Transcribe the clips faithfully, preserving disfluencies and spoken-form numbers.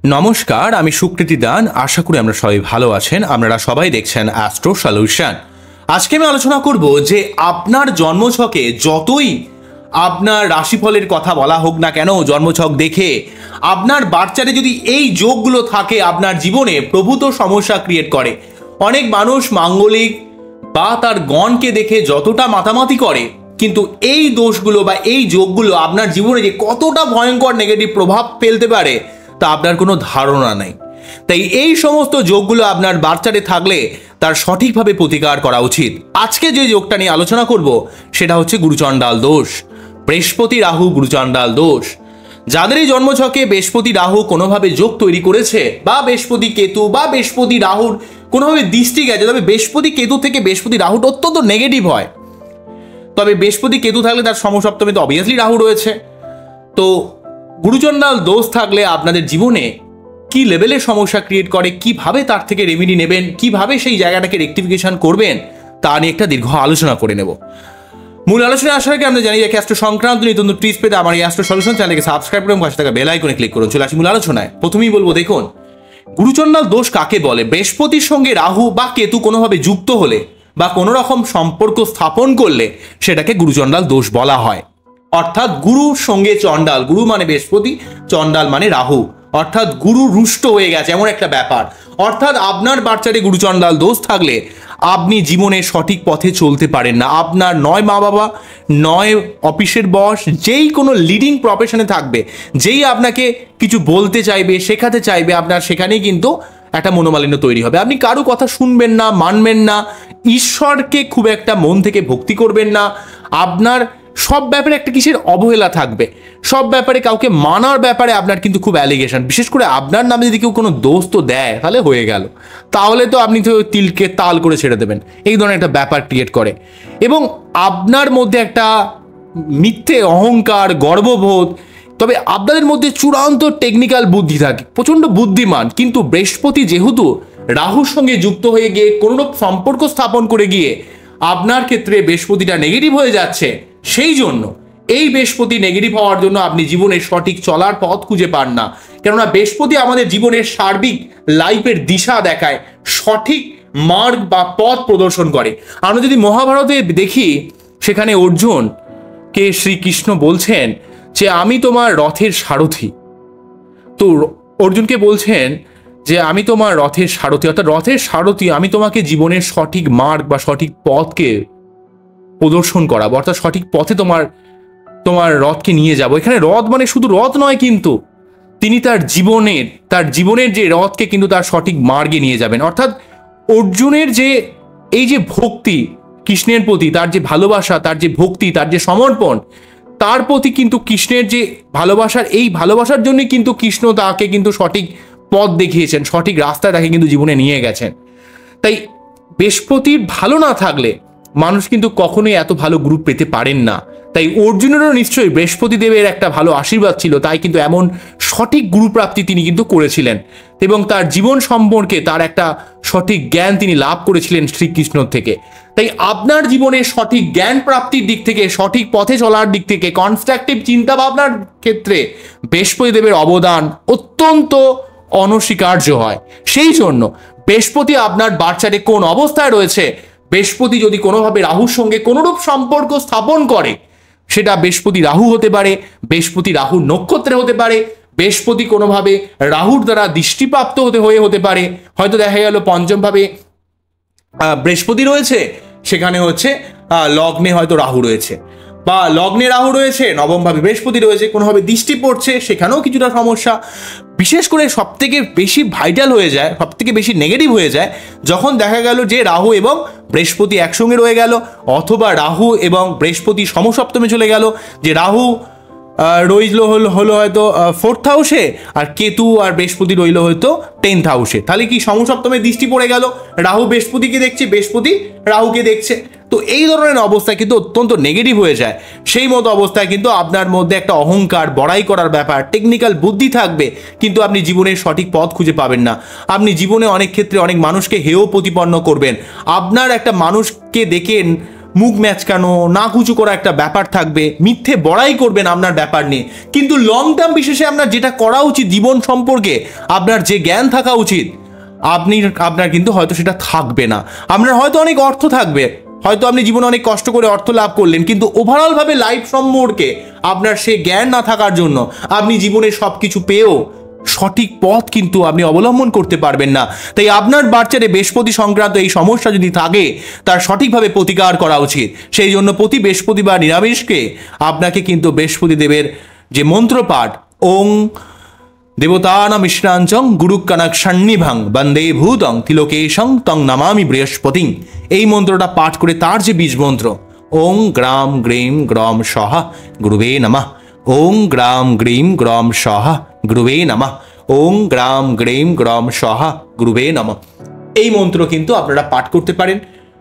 নমস্কার, আমি সুকৃতি দান। আশা করি আমরা সবাই ভালো আছেন। আপনারা সবাই দেখছেন অ্যাস্ট্রো সলিউশন। আজকে আমি আলোচনা করব যে আপনার জন্মছকে যতই আপনার রাশিফলের কথা বলা হোক না কেন, জন্মছক দেখে আপনার বাচ্চারে যদি এই যোগগুলো থাকে আপনার জীবনে প্রভূত সমস্যা ক্রিয়েট করে। অনেক মানুষ মাঙ্গলিক বা তার গণকে দেখে যতটা মাতামাতি করে, কিন্তু এই দোষগুলো বা এই যোগগুলো আপনার জীবনে যে কতটা ভয়ঙ্কর নেগেটিভ প্রভাব ফেলতে পারে তা আপনার কোনো ধারণা নেই। তাই এই সমস্ত যোগগুলো আপনার বাচ্চারে থাকলে তার সঠিকভাবে প্রতিকার করা উচিত। আজকে যে যোগটা নিয়ে আলোচনা করব সেটা হচ্ছে গুরুচণ্ডাল দোষ, বৃহস্পতি রাহু গুরুচণ্ডাল দোষ। যাদের এই জন্মছকে বৃহস্পতি রাহু কোনোভাবে যোগ তৈরি করেছে বা বৃহস্পতি কেতু বা বৃহস্পতি রাহুর কোনোভাবে দৃষ্টি গেছে, তবে বৃহস্পতি কেতু থেকে বৃহস্পতি রাহুটা অত্যন্ত নেগেটিভ হয়। তবে বৃহস্পতি কেতু থাকলে তার সমসপ্তমে তো অবভিয়াসলি রাহু রয়েছে। তো গুরুচণ্ডাল দোষ থাকলে আপনাদের জীবনে কি লেভেলের সমস্যা ক্রিয়েট করে, কিভাবে তার থেকে রেমেডি নেবেন, কিভাবে সেই জায়গাটাকে রেকটিফিকেশন করবেন, তা নিয়ে একটা দীর্ঘ আলোচনা করে নেব। মূল আলোচনায় আসার আগে আমরা জানি যে অ্যাস্ট্রো সংক্রান্ত নিত্য টিপস পেতে আমার এই অ্যাস্ট্রো সলিউশন চ্যানেলকে সাবস্ক্রাইব করুন, পাশে থাকা বেল আইকনে ক্লিক করুন। চলে আসি মূল আলোচনায়। প্রথমেই বলবো, দেখুন গুরুচণ্ডাল দোষ কাকে বলে। বৃহস্পতির সঙ্গে রাহু বা কেতু কোনোভাবে যুক্ত হলে বা কোনো রকম সম্পর্ক স্থাপন করলে সেটাকে গুরুচণ্ডাল দোষ বলা হয়। অর্থাৎ গুরুর সঙ্গে চণ্ডাল, গুরু মানে বৃহস্পতি, চণ্ডাল মানে রাহু, অর্থাৎ গুরু রুষ্ট হয়ে গেছে এমন একটা ব্যাপার। অর্থাৎ আপনার বাচ্চারে গুরুচণ্ডাল দোষ থাকলে আপনি জীবনে সঠিক পথে চলতে পারেন না। আপনার নয় মা বাবা, নয় অফিসের বস, যেই কোনো লিডিং প্রফেশনে থাকবে, যেই আপনাকে কিছু বলতে চাইবে, শেখাতে চাইবে, আপনার সেখানেই কিন্তু একটা মনোমালিন্য তৈরি হবে। আপনি কারো কথা শুনবেন না, মানবেন না, ঈশ্বরকে খুব একটা মন থেকে ভক্তি করবেন না। আপনার সব ব্যাপারে একটা কিসের অবহেলা থাকবে, সব ব্যাপারে কাউকে মানার ব্যাপারে আপনার কিন্তু খুব অ্যালিগেশন। বিশেষ করে আপনার নামে যদি কেউ কোনো দোষ তো দেয় তাহলে হয়ে গেল, তাহলে তো আপনি তো তিলকে তাল করে ছেড়ে দেবেন, এই ধরনের একটা ব্যাপার ক্রিয়েট করে। এবং আপনার মধ্যে একটা মিথ্যে অহংকার, গর্ববোধ। তবে আপনাদের মধ্যে চূড়ান্ত টেকনিক্যাল বুদ্ধি থাকে, প্রচণ্ড বুদ্ধিমান, কিন্তু বৃহস্পতি যেহেতু রাহুর সঙ্গে যুক্ত হয়ে গিয়ে কোনোরূপ সম্পর্ক স্থাপন করে গিয়ে আপনার ক্ষেত্রে বৃহস্পতিটা নেগেটিভ হয়ে যাচ্ছে, সেই জন্য এই বৃহস্পতি নেগেটিভ হওয়ার জন্য আপনি জীবনের সঠিক চলার পথ খুঁজে পান না। কেননা বৃহস্পতি আমাদের জীবনের সার্বিক লাইফের দিশা দেখায়, সঠিক মার্গ বা পথ প্রদর্শন করে। আমরা যদি মহাভারতে দেখি, সেখানে অর্জুনকে শ্রীকৃষ্ণ বলছেন যে আমি তোমার রথের সারথি। তো অর্জুনকে বলছেন যে আমি তোমার রথের সারথি, অর্থাৎ রথের সারথি, আমি তোমাকে জীবনের সঠিক মার্গ বা সঠিক পথকে প্রদর্শন করাবো, অর্থাৎ সঠিক পথে তোমার তোমার রথকে নিয়ে যাব। এখানে রথ মানে শুধু রথ নয়, কিন্তু তিনি তার জীবনের তার জীবনের যে রথকে কিন্তু তার সঠিক মার্গে নিয়ে যাবেন। অর্থাৎ অর্জুনের যে এই যে ভক্তি কৃষ্ণের প্রতি, তার যে ভালোবাসা, তার যে ভক্তি, তার যে সমর্পণ, তার প্রতি কিন্তু কৃষ্ণের যে ভালোবাসার, এই ভালোবাসার জন্যই কিন্তু কৃষ্ণ তাকে কিন্তু সঠিক পথ দেখিয়েছেন, সঠিক রাস্তায় তাকে কিন্তু জীবনে নিয়ে গেছেন। তাই বৃহস্পতির ভালো না থাকলে মানুষ কিন্তু কখনোই এত ভালো গ্রুপ পেতে পারেন না। তাই অর্জুনেরও নিশ্চয়ই বৃহস্পতি দেবের একটা ভালো আশীর্বাদ ছিল, তাই কিন্তু এমন সঠিক গুরুপ্রাপ্তি তিনি কিন্তু করেছিলেন এবং তার জীবন সম্পর্কে তার একটা সঠিক জ্ঞান তিনি লাভ করেছিলেন শ্রীকৃষ্ণ থেকে। তাই আপনার জীবনে সঠিক জ্ঞান প্রাপ্তির দিক থেকে, সঠিক পথে চলার দিক থেকে, কনস্ট্রাকটিভ চিন্তা ভাবনার ক্ষেত্রে বৃহস্পতি দেবের অবদান অত্যন্ত অনস্বীকার্য হয়। সেই জন্য বৃহস্পতি আপনার বাচ্চারে কোন অবস্থায় রয়েছে, বৃহস্পতি যদি কোনোভাবে রাহুর সঙ্গে কোনোরূপ সম্পর্ক স্থাপন করে, সেটা বৃহস্পতি রাহু হতে পারে, বৃহস্পতি রাহুর নক্ষত্রে হতে পারে, বৃহস্পতি কোনোভাবে রাহুর দ্বারা দৃষ্টিপ্রাপ্ত হতে হয়ে হতে পারে। হয়তো দেখা গেল পঞ্চম ভাবে বৃহস্পতি রয়েছে, সেখানে হচ্ছে লগ্নে হয়তো রাহু রয়েছে, বা লগ্নে রাহু রয়েছে, নবম ভাবে বৃহস্পতি রয়েছে, কোনোভাবে দৃষ্টি পড়ছে, সেখানেও কিছুটা সমস্যা। বিশেষ করে সব থেকে বেশি ভাইটাল হয়ে যায়, সব থেকে বেশি নেগেটিভ হয়ে যায় যখন দেখা গেল যে রাহু এবং বৃহস্পতি একসঙ্গে রয়ে গেল, অথবা রাহু এবং বৃহস্পতি সমসপ্তমে চলে গেল, যে রাহু রইল হলো হলো হয়তো ফোর্থ হাউসে, আর কেতু আর বৃহস্পতি রইল হয়তো টেন্থ হাউসে। তাহলে কি সমসপ্তমে দৃষ্টি পড়ে গেল, রাহু বৃহস্পতিকে দেখছে, বৃহস্পতি রাহুকে দেখছে। তো এই ধরনের অবস্থায় কিন্তু অত্যন্ত নেগেটিভ হয়ে যায়। সেই মতো অবস্থায় কিন্তু আপনার মধ্যে একটা অহংকার, বড়াই করার ব্যাপার, টেকনিক্যাল বুদ্ধি থাকবে, কিন্তু আপনি জীবনের সঠিক পথ খুঁজে পাবেন না। আপনি জীবনে অনেক ক্ষেত্রে অনেক মানুষকে হেয় প্রতিপন্ন করবেন। আপনার একটা মানুষকে দেখে মুখ ম্যাচকানো, নাক উঁচু করা একটা ব্যাপার থাকবে, মিথ্যে বড়াই করবেন আপনার ব্যাপার নিয়ে। কিন্তু লং টার্ম বিশেষে আপনার যেটা করা উচিত জীবন সম্পর্কে আপনার যে জ্ঞান থাকা উচিত আপনি আপনার কিন্তু হয়তো সেটা থাকবে না। আপনার হয়তো অনেক অর্থ থাকবে, হয়তো আপনি জীবনে অনেক কষ্ট করে অর্থ লাভ করলেন, কিন্তু ওভারঅলভাবে লাইফ সম্পর্কে আপনার সে জ্ঞান না থাকার জন্য আপনি জীবনে সব কিছু পেয়েও সঠিক পথ কিন্তু আপনি অবলম্বন করতে পারবেন না। তাই আপনার বাচ্চারে বৃহস্পতি সংক্রান্ত এই সমস্যা যদি থাকে তার সঠিকভাবে প্রতিকার করা উচিত। সেই জন্য প্রতি বৃহস্পতিবার নিরামিষকে আপনাকে কিন্তু বৃহস্পতি দেবের যে মন্ত্রপাঠ ওং দেবতানা মিশ্রাঞ্চং গুরু কানাক সন্নিভাং বন্দে ভূতং তিলোকেশং তং নমামি বৃহস্পতিং, এই মন্ত্রটা পাঠ করে তার যে বীজ মন্ত্র ওং গ্রাম গ্রীম গ্রম সহা গুরুবে নমঃ, ওং গ্রাম গ্রীম গ্রম সহা গুরুবে নমঃ, ওং গ্রাম গ্রীম গ্রম সহা গুরুবে নমঃ, এই মন্ত্র কিন্তু আপনারা পাঠ করতে পারেন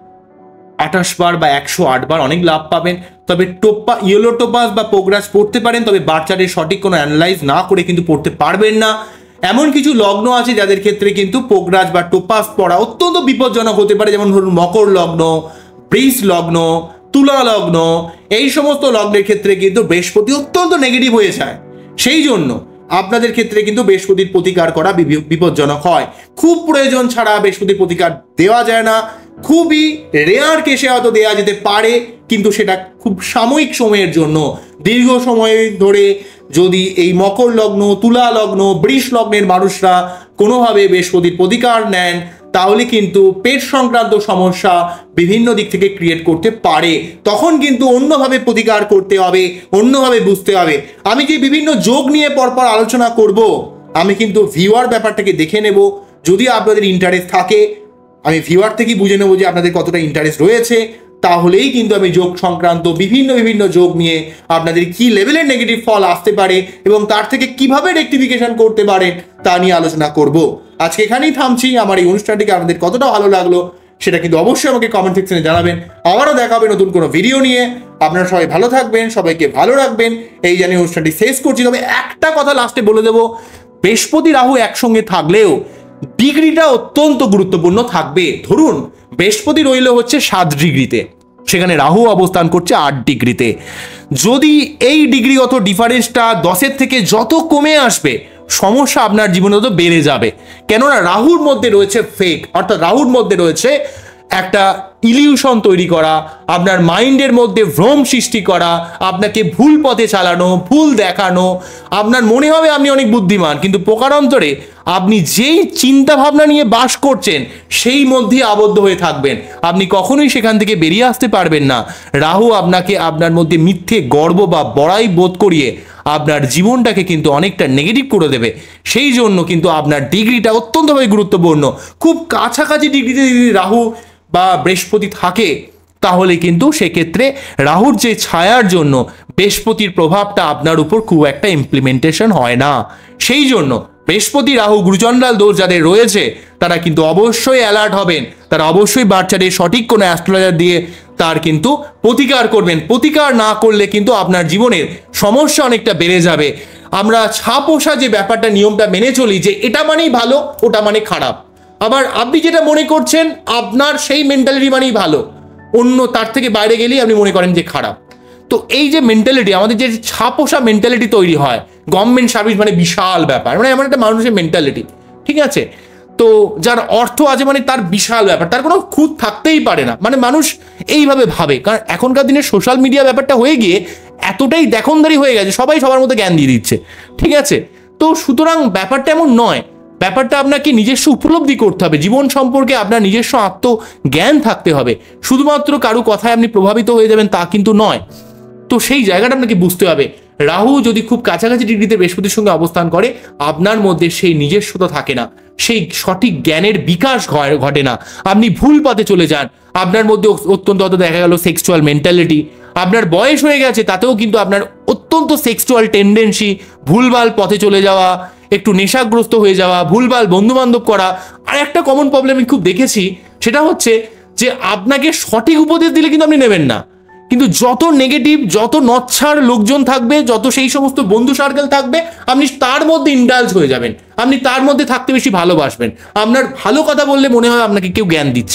আঠাশ বার বা একশো আট বার, অনেক লাভ পাবেন। তবে টোপা ইয়েলো টোপাস বা পোগ্রাস পড়তে পারেন, তবে বাচ্চাদের সঠিক কোনো অ্যানালাইজ না করে কিন্তু পড়তে পারবেন না। এমন কিছু লগ্ন আছে যাদের ক্ষেত্রে কিন্তু পোগ্রাস বা টোপাস পড়া অত্যন্ত বিপজ্জনক হতে পারে, যেমন ধরুন মকর লগ্ন, বৃষ লগ্ন, তুলা লগ্ন, এই সমস্ত লগ্নের ক্ষেত্রে কিন্তু বৃহস্পতি অত্যন্ত নেগেটিভ হয়ে যায়। সেই জন্য আপনাদের ক্ষেত্রে কিন্তু বৃহস্পতির প্রতিকার করা বিপজ্জনক হয়। খুব প্রয়োজন ছাড়া বৃহস্পতির প্রতিকার দেওয়া যায় না। খুবই রেয়ার কেসে হয়তো দেওয়া যেতে পারে, কিন্তু সেটা খুব সাময়িক সময়ের জন্য। দীর্ঘ সময় ধরে যদি এই মকর লগ্ন, তুলা লগ্ন, বৃষ লগ্নের মানুষরা কোনোভাবে বৃহস্পতির প্রতিকার নেন তাহলে কিন্তু পেট সংক্রান্ত সমস্যা বিভিন্ন দিক থেকে ক্রিয়েট করতে পারে। তখন কিন্তু অন্যভাবে প্রতিকার করতে হবে, অন্যভাবে বুঝতে হবে। আমি যে বিভিন্ন যোগ নিয়ে পরপর আলোচনা করব, আমি কিন্তু ভিউয়ার ব্যাপারটাকে দেখে নেব। যদি আপনাদের ইন্টারেস্ট থাকে আমি ভিউয়ার থেকেই বুঝে নেবো যে আপনাদের কতটা ইন্টারেস্ট রয়েছে, তাহলেই কিন্তু আমি যোগ সংক্রান্ত বিভিন্ন বিভিন্ন যোগ নিয়ে আপনাদের কি লেভেলের নেগেটিভ ফল আসতে পারে এবং তার থেকে কিভাবে রেকটিফিকেশন করতে পারেন তা নিয়ে আলোচনা করব। আজকে এখানেই থামছি। আমার এই অনুষ্ঠানটিকে আপনাদের কতটা ভালো লাগলো সেটা কিন্তু অবশ্যই আমাকে কমেন্ট সেকশনে জানাবেন। আবারও দেখা হবে নতুন কোনো ভিডিও নিয়ে। আপনারা সবাই ভালো থাকবেন, সবাইকে ভালো রাখবেন, এই জানিয়ে অনুষ্ঠানটি শেষ করছি। তবে একটা কথা লাস্টে বলে দেবো, বৃহস্পতি রাহু একসঙ্গে থাকলেও ডিগ্রিটা অত্যন্ত গুরুত্বপূর্ণ থাকবে। ধরুন বৃহস্পতি রইল হচ্ছে সাত ডিগ্রিতে, সেখানে রাহু অবস্থান করছে আট ডিগ্রিতে। যদি এই ডিগ্রিগত ডিফারেন্সটা দশের থেকে যত কমে আসবে সমস্যা আপনার জীবনে তত বেড়ে যাবে। কেননা রাহুর মধ্যে রয়েছে ফেক, অর্থাৎ রাহুর মধ্যে রয়েছে একটা ইলিউশন তৈরি করা, আপনার মাইন্ডের মধ্যে ভ্রম সৃষ্টি করা, আপনাকে ভুল পথে চালানো, ভুল দেখানো। আপনার মনে হবে আপনি অনেক বুদ্ধিমান, কিন্তু প্রকারান্তরে আপনি যেই চিন্তা ভাবনা নিয়ে বাস করছেন সেই মধ্যে আবদ্ধ হয়ে থাকবেন। আপনি কখনোই সেখান থেকে বেরিয়ে আসতে পারবেন না। রাহু আপনাকে আপনার মধ্যে মিথ্যে গর্ব বা বড়াই বোধ করিয়ে আপনার জীবনটাকে কিন্তু অনেকটা নেগেটিভ করে দেবে। সেই জন্য কিন্তু আপনার ডিগ্রিটা অত্যন্তভাবে গুরুত্বপূর্ণ। খুব কাছাকাছি ডিগ্রিতে যদি রাহু বা বৃহস্পতি থাকে তাহলে কিন্তু সেক্ষেত্রে রাহুর যে ছায়ার জন্য বৃহস্পতির প্রভাবটা আপনার উপর খুব একটা ইমপ্লিমেন্টেশন হয় না। সেই জন্য বৃহস্পতি রাহু গুরুচণ্ডাল দোষ যাদের রয়েছে তারা কিন্তু অবশ্যই অ্যালার্ট হবেন। তারা অবশ্যই বাচ্চাদের সঠিক কোনো অ্যাস্ট্রোলজার দিয়ে তার কিন্তু প্রতিকার করবেন। প্রতিকার না করলে কিন্তু আপনার জীবনের সমস্যা অনেকটা বেড়ে যাবে। আমরা ছাপোষা যে ব্যাপারটা নিয়মটা মেনে চলি যে এটা মানেই ভালো, ওটা মানে খারাপ। আবার আপনি যেটা মনে করছেন আপনার সেই মেন্টালিটি মানেই ভালো, অন্য তার থেকে বাইরে গেলেই আপনি মনে করেন যে খারাপ। তো এই যে মেন্টালিটি, আমাদের যে ছাপোষা মেন্টালিটি তৈরি হয়, গভর্নমেন্ট সার্ভিস মানে বিশাল ব্যাপার, মানে এমন একটা মানুষের মেন্টালিটি, ঠিক আছে? তো যার অর্থ আছে মানে তার বিশাল ব্যাপার, তার কোনো খুঁত থাকতেই পারে না, মানে মানুষ এইভাবে ভাবে। কারণ এখনকার দিনে সোশ্যাল মিডিয়া ব্যাপারটা হয়ে গিয়ে এতটাই দেখনদারি হয়ে গেছে, সবাই সবার মধ্যে জ্ঞান দিয়ে দিচ্ছে, ঠিক আছে? তো সুতরাং ব্যাপারটা এমন নয়। ব্যাপারটা আপনাকে নিজস্ব উপলব্ধি করতে হবে, জীবন সম্পর্কে আপনার নিজস্ব আত্মজ্ঞান থাকতে হবে। শুধুমাত্র কারো কথায় আপনি প্রভাবিত হয়ে যাবেন তা কিন্তু নয়। তো সেই জায়গাটা আপনাকে বুঝতে হবে। রাহু যদি খুব কাছাকাছি ডিগ্রিতে বৃহস্পতির সঙ্গে অবস্থান করে আপনার মধ্যে সেই নিজস্বতা থাকে না, সেই সঠিক জ্ঞানের বিকাশ ঘটে না, আপনি ভুল পথে চলে যান। আপনার মধ্যে অত্যন্ত হয়তো দেখা গেল সেক্সুয়াল মেন্টালিটি, আপনার বয়স হয়ে গেছে তাতেও কিন্তু আপনার অত্যন্ত সেক্সুয়াল টেন্ডেন্সি, ভুলভাল পথে চলে যাওয়া, একটু নেশাগ্রস্ত হয়ে যাওয়া, ভুলভাল বন্ধু বান্ধব করা। আর একটা কমন প্রবলেম আমি খুব দেখেছি, সেটা হচ্ছে যে আপনাকে সঠিক উপদেশ দিলে কিন্তু আপনি নেবেন না, কিন্তু যত নেগেটিভ, যত নচ্ছার লোকজন থাকবে, যত সেই সমস্ত বন্ধু সার্কেল থাকবে, আপনি তার মধ্যে ইন্ডালজ হয়ে যাবেন, আপনি তার মধ্যে থাকতে বেশি ভালোবাসবেন। আপনার ভালো কথা বললে মনে হয় আপনাকে কেউ জ্ঞান দিচ্ছে।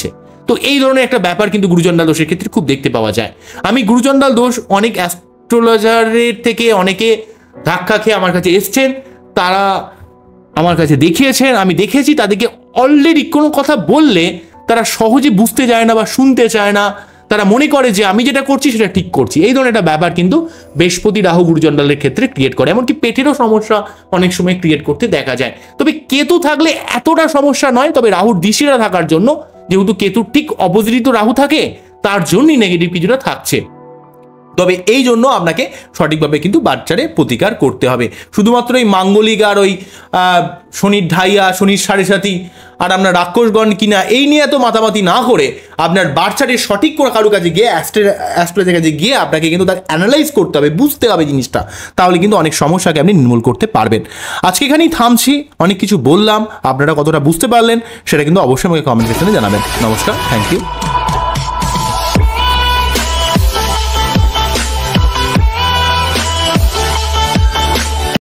তো এই ধরনের একটা ব্যাপার কিন্তু গুরুচণ্ডাল দোষের ক্ষেত্রে খুব দেখতে পাওয়া যায়। আমি গুরুচণ্ডাল দোষ অনেক অ্যাস্ট্রোলজারের থেকে অনেকে ধাক্কা খেয়ে আমার কাছে এসছেন, তারা আমার কাছে দেখিয়েছেন, আমি দেখেছি তাদেরকে অলরেডি কোনো কথা বললে তারা সহজে বুঝতে চায় না বা শুনতে চায় না, তারা মনে করে যে আমি যেটা করছি সেটা ঠিক করছি। এই ধরনের একটা ব্যাপার কিন্তু বৃহস্পতি রাহু গুরুচণ্ডালের ক্ষেত্রে ক্রিয়েট করে, এমনকি পেটেরও সমস্যা অনেক সময় ক্রিয়েট করতে দেখা যায়। তবে কেতু থাকলে এতটা সমস্যা নয়, তবে রাহুর দিশিরা থাকার জন্য, যেহেতু কেতুর ঠিক অপোজিট রাহু থাকে, তার জন্যই নেগেটিভ কিছুটা থাকছে। তবে এই জন্য আপনাকে সঠিকভাবে কিন্তু বাচ্চারে প্রতিকার করতে হবে। শুধুমাত্র এই মাঙ্গলিক আর ওই শনির ঢাইয়া, শনির সাড়ে সাথী আর আপনার রাক্ষসগণ কিনা এই নিয়ে এত মাতামাতি না করে আপনার বাচ্চারে সঠিক করে কারো কাছে গিয়ে অ্যাস্ট্রোলজারের কাছে গিয়ে আপনাকে কিন্তু তাকে অ্যানালাইজ করতে হবে, বুঝতে হবে জিনিসটা, তাহলে কিন্তু অনেক সমস্যাকে আপনি নির্মূল করতে পারবেন। আজকে এখানেই থামছি, অনেক কিছু বললাম, আপনারা কতটা বুঝতে পারলেন সেটা কিন্তু অবশ্যই আমাকে কমেন্ট সেকশনে জানাবেন। নমস্কার, থ্যাংক ইউ।